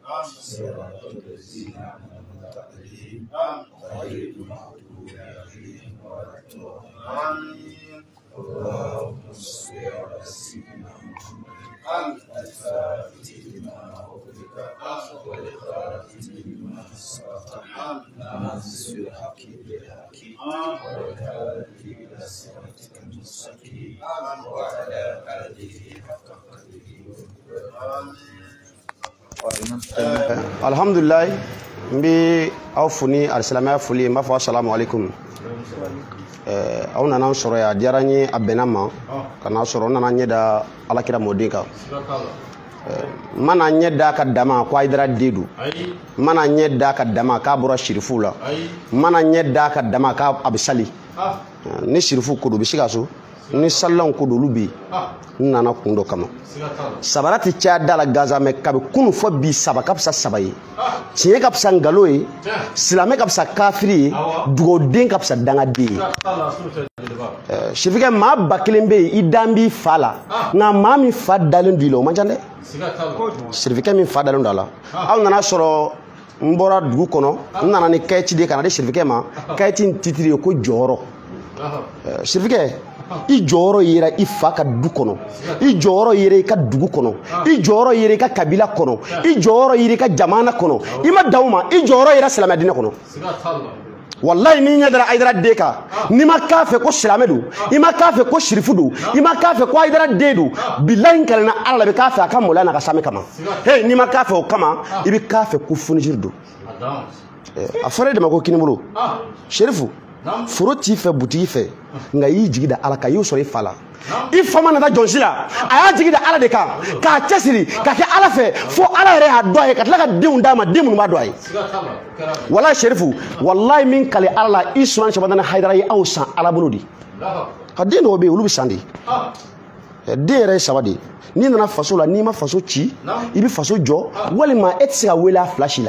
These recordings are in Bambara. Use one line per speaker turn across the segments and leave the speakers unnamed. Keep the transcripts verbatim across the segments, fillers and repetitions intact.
صراط الذين أنعمت عليهم غير المغضوب عليهم ولا الضالين. اللهم صل على سيدنا محمد الفاتح لما أغلق والخاتم لما سبق ناصر الحق بالحق والهادي إلى صراطك المستقيم وعلى آله حق قدره
alhamdulillah mbi aw funi alisalamaya foli mba fo assalamu alaikum eh aw nana sɔrɔ ya diyara nye abena ma kana sɔrɔ nana nye da alakira modin ka mana nye da ka dama ko aidara dedu mana nye da ka dama ka bɔra shirifu la mana nye da ka dama ka abisali ni shirifu ko do bi sigaso ni sallan ko do lubi nana kundo kama sabarati cha dala gaza me kabe kunu fo bi sabaka psa sabaye tiye ka psa ngalo ye silame ka psa kafiri dugo den ka psa danga de shifike ma bakilembe idambi fala na ma mi fa dalen dilo manjande shifike mi fa dalen dala aw nana soro mbora dugu kono nana ni kayti de kana de shifike ma kayti titiri ko joro shifike i joro yera i fa ka du kono i joro yera i ka dugu kono i joro yera i ka kabila kono i joro yera i ka jamana kono i ma dawma i joro yera silama dina kono wallahi ni nya dara aidara deka ni ma kafe ko silama du i ma kafe ko shirifu du i ma kafe ko aidara dedu billahi kalana alla be kafe aka molana ka same kama hey ni ma kafe o kama i be kafe ku funijirdu a fare de mako kinimulu shirifu foro ti fe butigi fe nga yi jigida ala ka yu sori fala i fama na jonsila aya jigida ala de ka ka chesiri ka ke ala fe fo ala re ha doye ka tla ka deun dama demu ma doye wallahi sherifu wallahi min kale ala iswan shabadana haidara yi awsan ala buludi hadin obe ulubi sandi de re sabadi ni na faso la ni ma faso ci ibi faso jo wali ma etsa wela flashila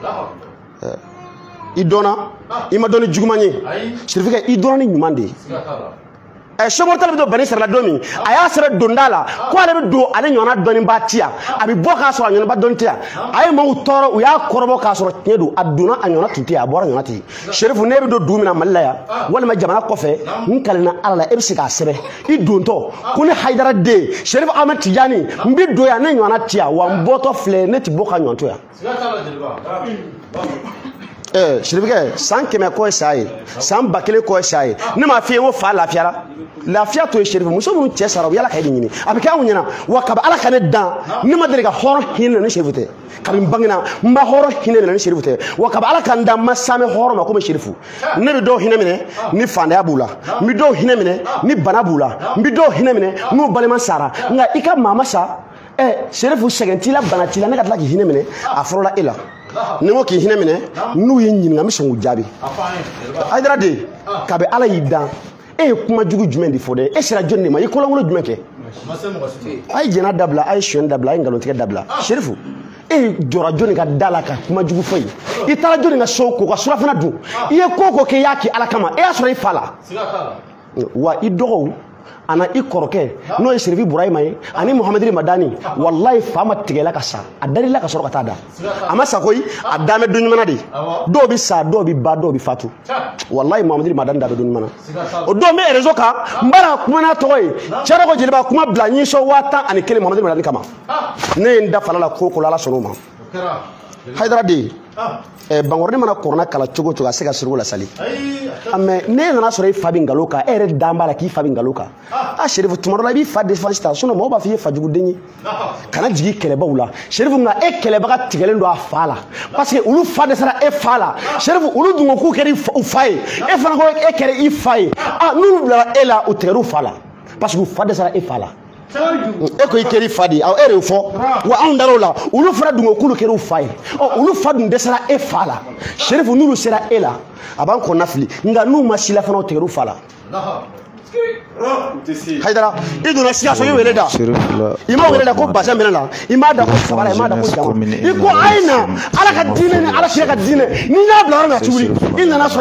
idona ima doni jugumanye shirifika idona ni nyumande eh shomortal be do bani sara domi aya sara dondala ko ale be do ale nyona doni batia abi boka so nyona ba dontia ay mo toro u ya korbo ka so nyedu aduna anyona tuti abora nyona ti sherifu ne be do dumina mallaya wala ma jamana kofe nkalina ala e bisika sebe idonto kuni haidara de sherifu Ahmed Tijani mbi do ya ne nyona tia wa mboto fle ne ti boka nyonto ya eh shirifike san keme ko sai san bakele ko sai ne ma fiye wo fa lafiara lafiya to shirifu muso mun ce saraw yala kaydi nyini abika wunyana wa kaba ala kane dan ne ma dere ga horo hinne ne shirifute kabin bangina mba horo hinne ne shirifute wa kaba ala kan dan masame horo ma ko shirifu ne bi do hinne mine ni fanda bula mi do hinne mine ni bana bula mi do hinne mine no balema sara nga ika mama sa eh shirifu segentila bana tila ne ka tla ki hinne mine afrola ila nimo ki hina mine nu yin yin ngam songu jabi aidara de kabe ala yidan e kuma jugu jumen di fode e sira jonni ma yikola ngolo jumeke ay jena dabla ay shon dabla ay ngalo tike dabla sherifu e jora jonni ka dala ka kuma jugu fay i tala jonni nga soko ka sura fana du iye koko ke yaki ala kama e asura i fala wa idogo ana ikoroke no e sherifi Burayma ani Muhammadu Madani wallahi fama tigela ka sa adari la ka soro ka tada ama sakoyi adame dunyumana di do bi sa do bi ba do bi fatu wallahi Muhammadu Madani da dunyumana o do me rezo ka mbara kuma na toyi chara ko jeliba kuma blanyi so wata ani kele Muhammadu Madani kama ne nda falala ko ko la sonoma haidara di e bangorni mana corona kala chogo choga sega suru la sali ame ne na sore fabi ngaloka ere damba la ki fabi ngaloka a sherifu tumaro la bi fa defense station mo ba fi fa jugu denyi kana jigi keleba wula sherifu nga e keleba ka tigelen do afala parce que ulu fa de sara e fala sherifu ulu dungo ku keri u faye e fana ko e keri i faye ah nulu la ela o teru fala parce que fa de sara e fala e ko ikeri fadi aw ere fo wa andaro la ulu fara dungo kulu keri u faye o ulu fadu de sara e fala sherifu nulu sera ela aban ko nafli nga nu masila fana o teru fala haidara iduna siya so yele da ima wele da ko basa menala ima da ko sabara ima da ko jama iko aina ala ka dine ni ala shirka dine ni na bla na tuli inna na so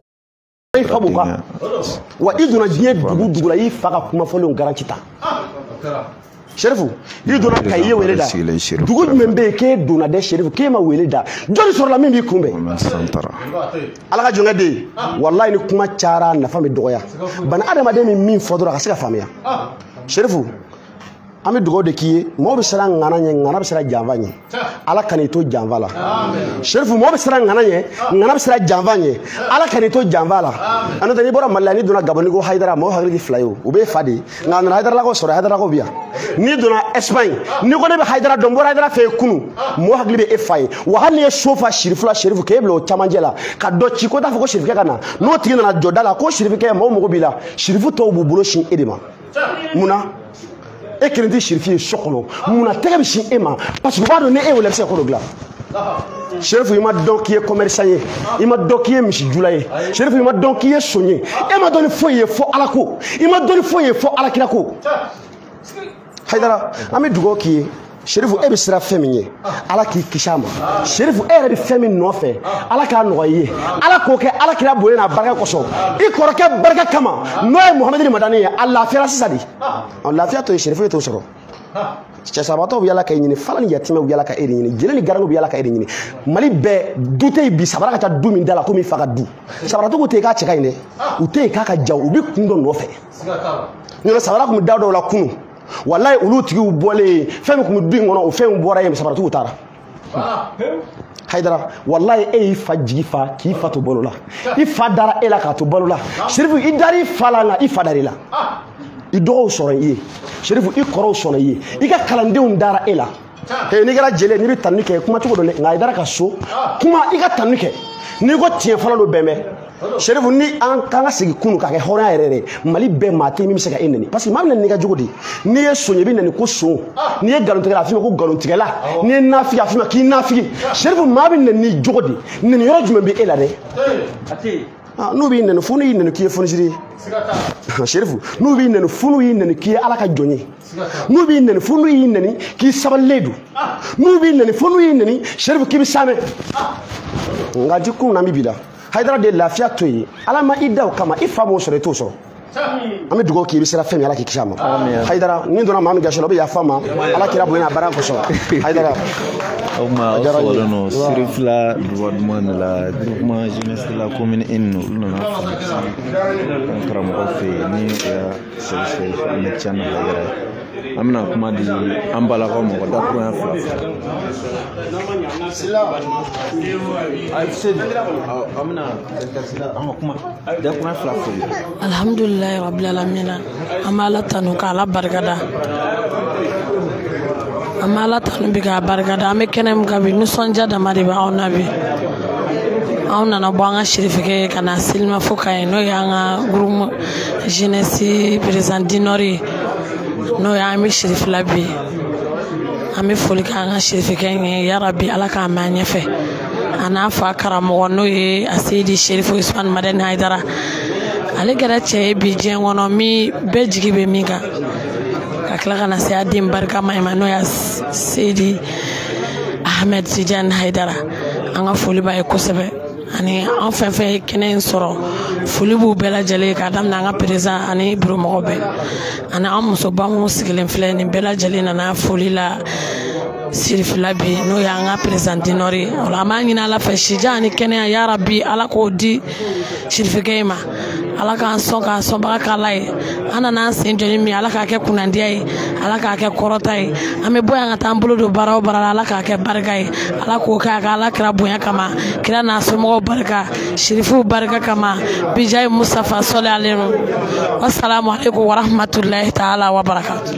fabuka wa iduna diye dugu dugu la yi faka kuma folo garanti ta Sherifu i donna ka ye wele da dugu jumɛn bɛ yen k'e donna dɛ Sherifu k'e ma wele da jɔnni sɔrɔla min b'i kunbɛn Ala ka jɔnkɛ den wallahi ni kuma cayara nafa bɛ dɔgɔya bani adamaden min min fɔ dɔrɔn a ka se ka faamuya Sherifu an bɛ dugawu de k'i ye mɔgɔ bɛ siran ŋana ɲɛ ŋana bɛ siran janfa ɲɛ Ala ka n'i to janfa la Sherifu mɔgɔ bɛ siran ŋana ɲɛ ŋana bɛ siran janfa ɲɛ Ala ka n'i to janfa la a n'o tɛ n'i bɔra Mali la n'i donna Gabon n'i ko Hayidara mɔgɔw hakili tɛ fila ye o u b'e fa de nka a nana Hayidaralakaw sɔrɔ Hayidaralakaw bɛ yan n'i donna Espagne n'i ko ne bɛ Hayidara dɔn n bɔra Hayidara fɛ yen kunun mɔgɔw hakili bɛ e fa ye wa hali n'i ye so fa Sherifu la Sherifu k'e bila o camancɛ la ka dɔ ci ko t'a fɔ ko Sherifu ka na n'o tigi nana jɔ da la ko Sherifu kɛ mɔgɔw mago b'i la Sherifu tɔw b'u bolo sin e de ma munna e kelen tɛ Sherifu ye so kɔnɔ munna tɛgɛ bɛ sin e ma parce que u b'a dɔn ni e wele bɛ se ka ko dɔ dilan Sherifu i ma dɔn k'i ye commerçant ye i ma dɔn k'i ye misijula ye Sherifu i ma dɔn k'i ye son ye e ma dɔn ni foyi ye fɔ Ala ko i ma dɔn ni foyi ye fɔ Alakira ko Hayidara an bɛ dugawu k'i ye Sherifu e bɛ siran fɛn min ye Ala k'i kisi a ma Sherifu e yɛrɛ bɛ fɛn min nɔfɛ Ala k'a nɔgɔya i ye Ala k'o kɛ Alakira bonya n'a barika kosɔn i kɔrɔkɛ barika kama n'o ye Muhamɛdi Madani ye a lafiyara sisan de lafiya to ye Sherifu e t'o sɔrɔ cɛsabatɔw bɛ yala ka e ɲini fala ni yatimɛ bɛ yala ka e de ɲini jeli ni garanw bɛ yala ka e de ɲini Mali bɛɛ du tɛ yen bi sabara ka ca du min da la komi i fa ka du sabaratigiw tɛ yen k'a cɛ ka ɲi dɛ u tɛ yen k'a ka jan u bɛ kun dɔ nɔfɛ ɲɔnɔ sabara tun bɛ da dɔw la kunun wallahi olu tigiw bɔlen fɛn min tun bɛ du in kɔnɔ o fɛn bɔra yen sabaratigiw taara Hayidara wallahi e y'i fa jigi fa k'i fa to balo la i fa dara e la k'a to balo la Sherifu i dara i fa la nka i fa dar'i la i dɔgɔw sɔrɔ i ye Sherifu i kɔrɔw sɔrɔ i ye i ka kalandenw dara e la he n'i kɛra jeli n'i bɛ tanni kɛ kuma cogo dɔ dɛ nka i dara ka so kuma i ka tanni kɛ n'i ko tiɲɛ fɔlɔ don bɛnbɛn Sherifu ni an kan ka segin kunu k'a kɛ hɔrɔnya yɛrɛ yɛrɛ Mali bɛɛ maa tɛ min bɛ se ka e nɛni parce que maa min nɛni ka jugu de n'i ye son ye i bɛ nɛni ko son n'i ye nkalontigɛla a f'i ma ko nkalontigɛla n'i ye nafigi a f'i ma k'i nafigi Sherifu maa bɛ nɛni cogo di nɛni yɔrɔ jumɛn bɛ e la dɛ n'u b'i nɛni fo n'u y'i nɛni k'i ye fonisiri ye Sherifu n'u b'i nɛni fo n'u y'i nɛni k'i ye Ala ka jɔn ye n'u b'i nɛni fo n'u y'i nɛni k'i sabalilen don n'u b'i nɛni fo n'u y'i nɛni Sherifu k'i bɛ saamɛ nka ji kun na mi bi la Hayidara de lafiya to ye Ala ma i da o kama i fa b'o sɔrɔ i t'o sɔrɔ an bɛ dugawu k'i bɛ sira fɛn min Ala k'i kisi a ma Hayidara ni donna maa min gasi la o bɛ yafa ma Ala kira bonya n'a barika kosɔn Hayidara
o ma o sɔrɔlen no siri fila droit de la groupement jeunesse de la commune un olu nana karamɔgɔ fɛ yen ni o y'a sɛgɛsɛgɛ an bɛ tiɲɛ na Hayidara ye an bɛna kuma di an balakaw ma ka dakurunya fila fila an bɛna an ka kuma dakurunya fila fila
alhamdulilayi rabbil alamin an bɛ Ala tanu k'Ala barikada an bɛ Ala tanu bi k'a barikada an bɛ kɛnɛ min kan bi nisɔndiya dama de bɛ anw na bi anw nana bɔ an ka Sherifukɛ ka na Selimafo ka ye n'o ye an ka groupe jeunesse président du Nord ye n'o ye an bɛ Sherifu la bi an bɛ foli kɛ an ka Sherifukɛ ye yarabi Ala k'a mɛn an ɲɛfɛ a n'a fa karamɔgɔ n'o ye a Seydi Sherifu Usmani Madani Hayidara ale kɛra cɛ ye bi diɲɛ kɔnɔ min bɛɛ jigi bɛ min kan ka tila ka na se a den barikama ma n'o ye Seydi Ahmed Tidiane Hayidara an ka foli b'a ye kosɛbɛ ani an fɛn fɛn ye kɛnɛ in sɔrɔ foli b'u bɛɛ lajɛlen k'a daminɛ an ka président ani bureau mɔgɔ bɛɛ ani an musoba minnu sigilen filɛ nin bɛɛ lajɛlen nana foli la Sherifu la bi n'o ye an ka président du Nord ye o la an b'a ɲini Ala fɛ sijan ani kɛnɛya yarabi Ala k'o di Sherifukɛ ma Ala k'an sɔn k'an sɔnbaga k'Ala ye an nana an sen jɔ ni min Ala k'a kɛ kunnadiya ye Ala k'a kɛ kɔrɔta ye an bɛ bɔ yan ka taa an bolo don baara o baara la Ala k'a kɛ barika ye Ala k'o kɛ a ka Ala kira bonya kama kira n'a somɔgɔw barika Sherifu barika kama bijayi Mustafa sɔli aleyhi wassalamu aleykum wa rahmatulahi ta'ala wa barakatuh.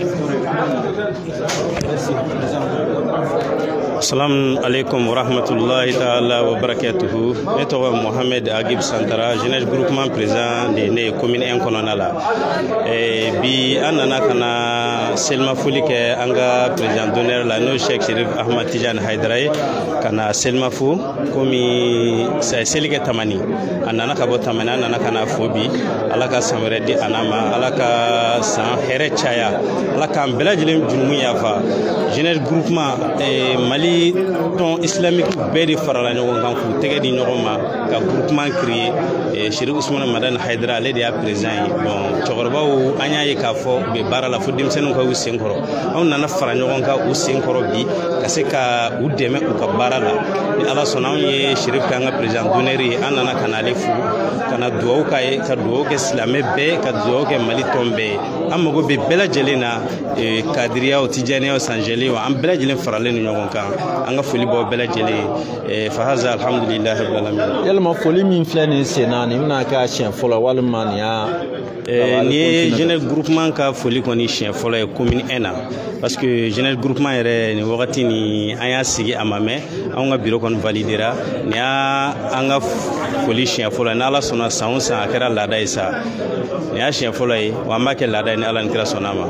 Assalamu alaikum wa rahmatullahi ta'ala wa barakatuhu. Ne tɔgɔ Mohamed Agib Santara, jeunesse groupement président de ne commune un kɔnɔna la. Bi an nana ka na selimafoli kɛ an ka président d'honneur la n'o Cheikh Sherif Ahmad Tidiane Hayidara ye ka na selimafo komi seli kɛ Tamani. A nana ka bɔ Tamani an nana ka na fo bi Ala ka san wɛrɛ di a n'a ma Ala ka san hɛrɛ caya Ala k'an bɛɛ lajɛlen jurumu yafa. Jeunesse groupement Mali bi ton islamique bɛɛ de farala ɲɔgɔn kan k'u tɛgɛ di ɲɔgɔn ma ka groupement créer Chérif Ousmane Madani Haidara ale de y'a président ye bon cɛkɔrɔbaw an y'a ye k'a fɔ u bɛ baara la fo denmisɛnninw ka u sen kɔrɔ anw nana fara ɲɔgɔn kan u sen kɔrɔ bi ka se ka u dɛmɛ u ka baara la ni ala sɔnna anw ye Chérif k'an ka président d'honneur ye an nana ka na ale fo ka na dugawu k'a ye ka dugawu kɛ silamɛ bɛɛ ka dugawu kɛ Mali tɔn bɛɛ ye an mago bɛ bɛɛ lajɛlen na kadiriyaw tijaniyaw sanjeliyaw an bɛɛ lajɛlen faralen ni ɲɔgɔn kan an ka foli b'aw bɛɛ lajɛlen fahaza alhamdulilahi rabbil alamin
yalima foli min filɛ nin sen na nin bɛna kɛ siɲɛ fɔlɔ walima nin y'a
nin ye jeunesse groupement ka foli kɔni siɲɛ fɔlɔ ye commune un na parce que jeunesse groupement yɛrɛ nin wagati ni an y'a sigi a ma mɛn anw ka bureau kɔni validera nin y'a an ka foli siɲɛ fɔlɔ ye n'ala sɔnna san o san a kɛra laada ye sa nin y'a siɲɛ fɔlɔ ye wa an b'a kɛ laada ye ni ala ni kira sɔnna ma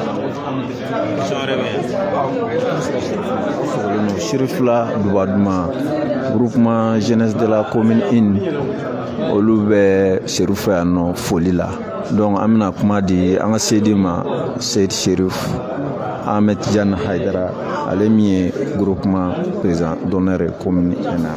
Chérif la Duba Duma groupement jeunesse de la commune un olu bɛ Chérif yan nɔ foli la donc an bɛna kuma di an ka sedi ma Seyid Chérif Ahmed Tidiane Haidara ale min ye groupement président d'honneur commune un na.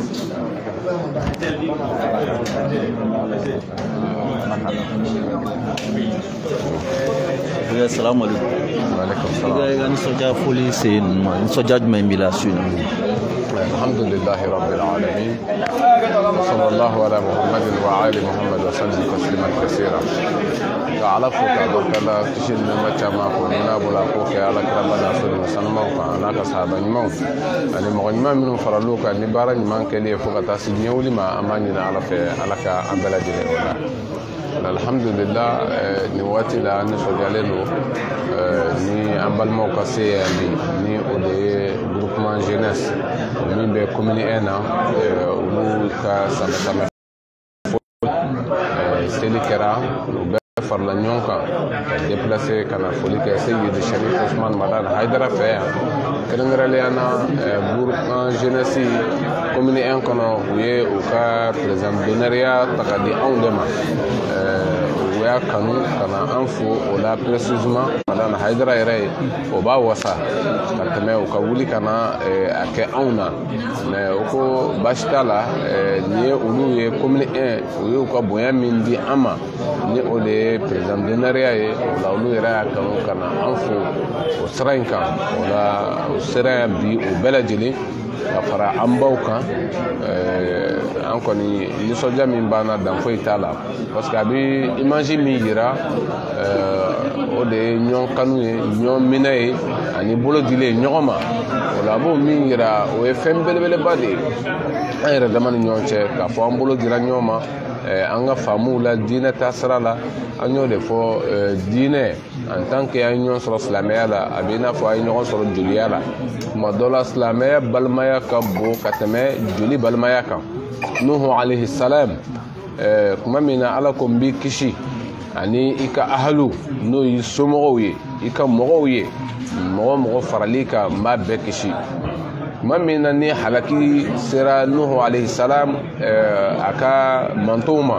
Assalamu alaikum.
Wa alaikum salam.
Ga nisɔndiya foli se ninnu ma nisɔndiya jumɛn b'i la su in na?
Alhamdulillahi rabbil alamin. Sallallahu ala Muhammadin wa ali Muhammad wa sallam tasliman kaseera. Ka ala fo ka barikala kisi ni nɛɛma caman ko n'a bɔra ko kɛ ala kira bada sɔrɔ sanumaw kan a n'a ka sahaba ɲumanw ani mɔgɔ ɲuman minnu faral'u kan ni baara ɲuman kɛli ye fo ka taa se diɲɛ wuli ma an b'a ɲini ala fɛ ala ka an bɛɛ lajɛlen o la. Alhamdulillah ni waati la an nisɔndiyalen don ni an balimaw ka se yan bi ni o de ye groupement jeunesse min bɛ commune un na olu ka samɛ seli kɛra u bɛɛ farala ɲɔgɔn kan ka déplacer ka na foli kɛ Seyid Chérif Ousmane Madani Haidara fɛ yan kɛrɛnkɛrɛnnenya na groupement jeunesse commune un kɔnɔ u ye u ka président d'honneur ta ka di anw de ma u y'a kanu ka na an fo o la précisément Madani Haidara yɛrɛ ye o b'a wasa ka tɛmɛ u ka wuli ka na a kɛ anw na mais o ko baasi t'a la nin ye olu ye commune un u ye u ka bonya min di an ma ni o de ye président d'honneur ye o la olu yɛrɛ y'a kanu ka na an fo o sira in kan o la o sira bi o bɛɛ lajɛlen ka fara an baw kan an kɔni nisɔndiya min b'an na dan foyi t'a la parce que a bɛ image min yira o de ye ɲɔgɔn kanu ye ɲɔgɔn minɛ ye ani bolo dilen ɲɔgɔn ma o la a b'o min yira o ye fɛn belebeleba de ye an yɛrɛ dama ni ɲɔgɔn cɛ k'a fɔ an bolo dira ɲɔgɔn ma an ka faamuw la diinɛ taasira la an y'o de fɔ diinɛ en tant que an ye ɲɔgɔn sɔrɔ silamɛya la a bɛ i n'a fɔ an ye ɲɔgɔn sɔrɔ joliya la tuma dɔ la silamɛya balimaya ka bon ka tɛmɛ joli balimaya kan Nuhu alayhi salam kuma min na ala ko n b'i kisi ani i ka ahalu n'o y'i somɔgɔw ye i ka mɔgɔw ye mɔgɔ mɔgɔ farali kan n b'a bɛɛ kisi kuma min na ni halaki sera Nuhu alayhi salam a ka mantow ma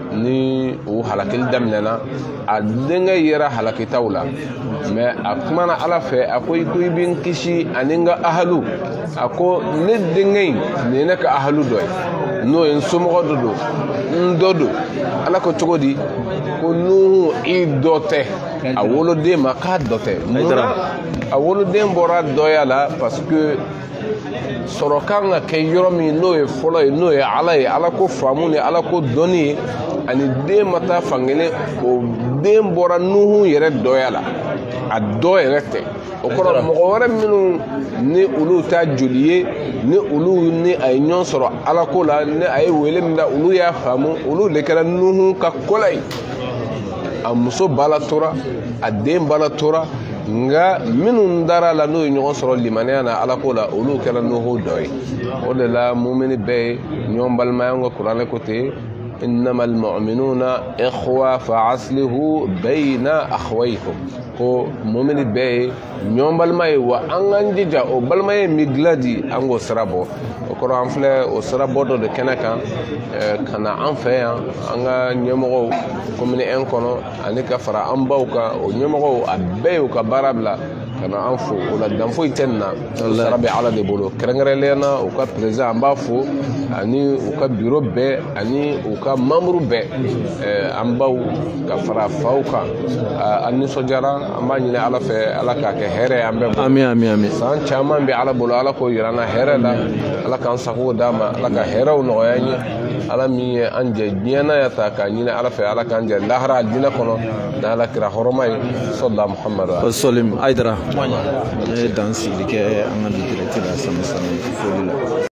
ni o halakili daminɛna a denkɛ yera halakitaw la mais a kumana ala fɛ a ko i ko i bɛ n kisi ani n ka ahalu a ko ne denkɛ in nin ye ne ka ahalu dɔ ye n'o ye n somɔgɔ dɔ don n dɔ don ala ko cogo di ko Nuhu i dɔ tɛ a woloden ma k'a dɔ tɛ a woloden bɔra dɔya la parce que sɔrɔ kan ka kɛ yɔrɔ min n'o ye fɔlɔ ye n'o ye ala ye ala ko faamu ni ala ko dɔnni ye ani den ma taa fankelen o den bɔra Nuhu yɛrɛ dɔya la a dɔ yɛrɛ tɛ o kɔrɔ mɔgɔ wɛrɛ minnu ni olu ta joli ye ni olu ni a ye ɲɔgɔn sɔrɔ ala ko la ni a ye wele min da olu y'a faamu olu de kɛra Nuhu ka kola ye a muso bala tora a den bala tora nga minnu dara la n'o ye ɲɔgɔn sɔrɔ limaniya na ala ko la olu kɛra Nuhu dɔ ye o de la mumini bɛɛ ye ɲɔgɔn balimaya ka kuranɛ ko ten إنما المؤمنون إخوة فأصلحوا بين أخويكم ko mumini bɛɛ ye ɲɔgɔn balima ye wa an k'an jija o balima ye min dilan di an k'o sira bɔ o kɔrɔ an filɛ o sira bɔ dɔ de kɛnɛ kan ka na an fɛ yan an ka ɲɛmɔgɔw commune un kɔnɔ ani ka fara an baw kan o ɲɛmɔgɔw a bɛɛ y'u ka baara bila kana an fo o la dan foyi tɛ nin na sara bɛ ala de bolo kɛrɛnkɛrɛnnenya na u ka président an b'a fo ani u ka bureau bɛɛ ani u ka membre bɛɛ an baw ka fara faw kan an nisɔndiyara an b'a ɲini ala fɛ ala k'a kɛ hɛrɛ an bɛɛ bolo
amin amin amin
san caman bɛ ala bolo ala k'o yira an na hɛrɛ la ala k'an sago d'a ma ala ka hɛrɛw nɔgɔya n ye ala min ye an jɛ diɲɛ na ya ta k'a ɲini ala fɛ ala k'an jɛ lahara diinɛ kɔnɔ ni ala kira hɔrɔma ye sɔla muhamadu
solim aydara ne ye dan sigi kɛ an ka bi direct la sama sama foli la